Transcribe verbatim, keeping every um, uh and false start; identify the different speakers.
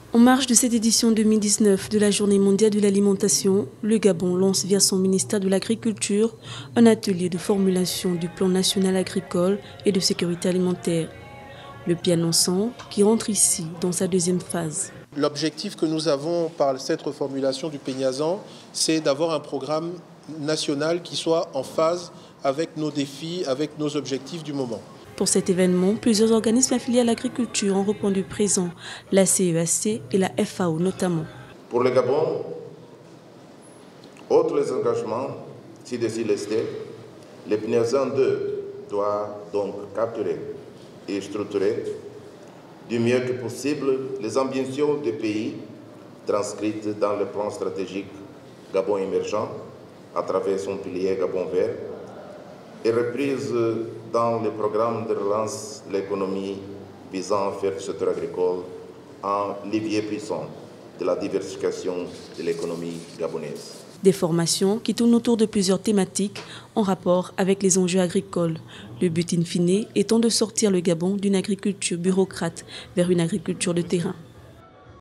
Speaker 1: En marge de cette édition deux mille dix-neuf de la Journée mondiale de l'alimentation, le Gabon lance via son ministère de l'Agriculture un atelier de formulation du plan national agricole et de sécurité alimentaire. Le Pianonçon qui rentre ici dans sa deuxième phase.
Speaker 2: L'objectif que nous avons par cette reformulation du Pegnazan, c'est d'avoir un programme national qui soit en phase avec nos défis, avec nos objectifs du moment.
Speaker 1: Pour cet événement, plusieurs organismes affiliés à l'agriculture ont répondu présent, la C E A C et la F A O notamment.
Speaker 3: Pour le Gabon, autres les engagements, ci-dessus listés, le Pegnazan deux doit donc capturer et structurer du mieux que possible les ambitions du pays transcrites dans le plan stratégique Gabon émergent à travers son pilier Gabon vert et reprises dans le programme de relance de l'économie visant à faire du secteur agricole un levier puissant de la diversification de l'économie gabonaise.
Speaker 1: Des formations qui tournent autour de plusieurs thématiques en rapport avec les enjeux agricoles. Le but in fine étant de sortir le Gabon d'une agriculture bureaucrate vers une agriculture de terrain.